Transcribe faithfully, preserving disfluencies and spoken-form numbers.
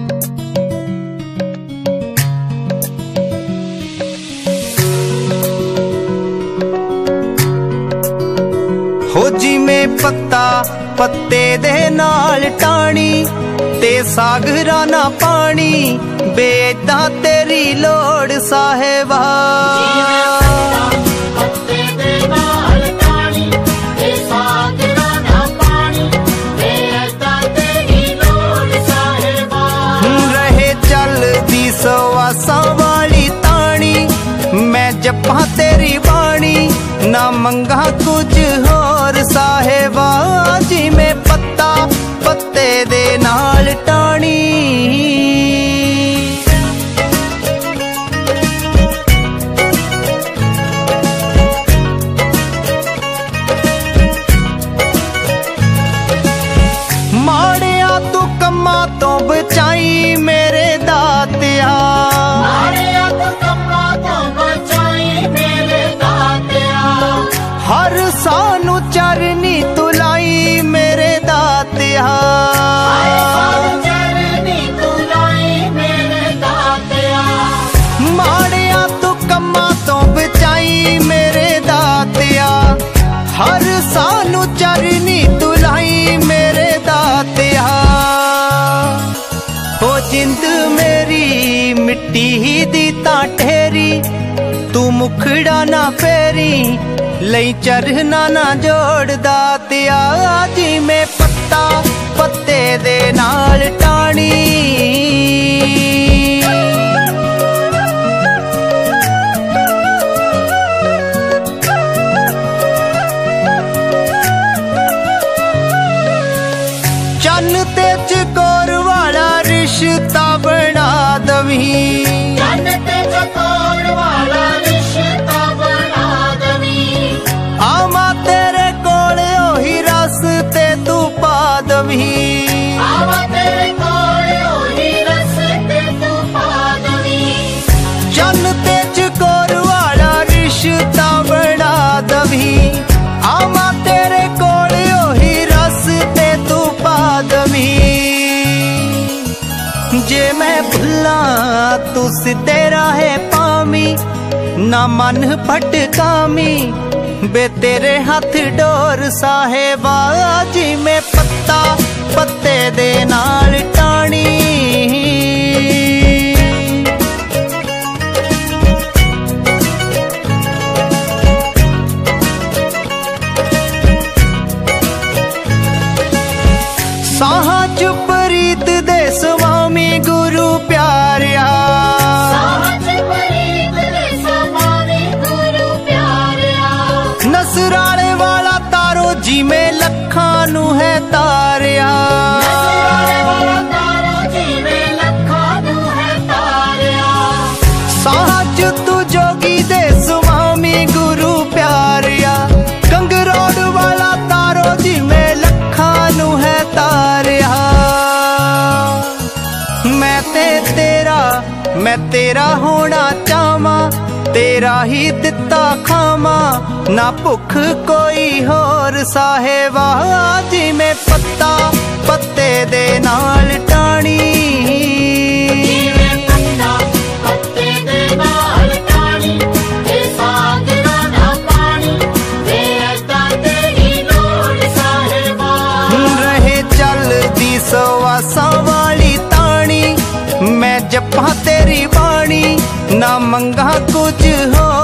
हो जिमें पत्ता पत्ते दे नाल टाणी ते सागरा ना पानी बेदा तेरी लोड़ साहेबा। रहे चल दी सवासा वाली तानी मैं जपा तेरी बाणी ना मंगा कुछ होर साहेबा। जी में पत्ता पत्ते दे नाल टाणी माड़िया तू कम्मा तो बचाई मेरे दातिया। माड़िया तू कम्मा तो बचाई मेरे दातिया। हर सानू चरनी तुलाई मेरे दातिया। माड़िया तू कम्मा तो बचाई मेरे दातिया। हर सानू चरनी तुलाई मेरे दातिया। हो जिंद मेरी मिट्टी ही दी ता ठेरी तू मुखड़ा ना फेरी लई चरना ना जोड़ दातिया। जी में पत्ता पत्ते दे नाल टाणी चन ते चकोर वाला रिश्ता बना दवी। चन ते चकोर वाला रिश्ता बना दवी। आमा तेरे कोले ओही रस्ते तू पा दवी। आमा तेरे कोले ओही रस्ते तू पा दवी। चन ते चकोर वाला रिश्ता बना दवी। आमा तेरे कोले ओही रस्ते तू पा दवी। जे मैं भुला तू सीधे राहे पामी ना मन भटकामी बे तेरे हाथ डोर साहेबा। जी में पत्ता पत्ते दे नाल टाणी साहा चुप रीत दे स्वामी गुरु प्यारिया। नसराले वाला तारो जी में लखा नू है तारिया। साहज तू जोगी दे स्वामी गुरु प्यारिया। कंगरोड वाला तारो जी में लखा नू है तारिया। मैं ते तेरा मैं तेरा होना चाहवा तेरा ही दिता खावा ना भुख कोई होर साहेबा। जी में पत्ता पत्ते दे नाल टाणी रहे चल दी सवासा वाली ताणी मैं जपा तेरी बाणी ना मंगा कुछ हो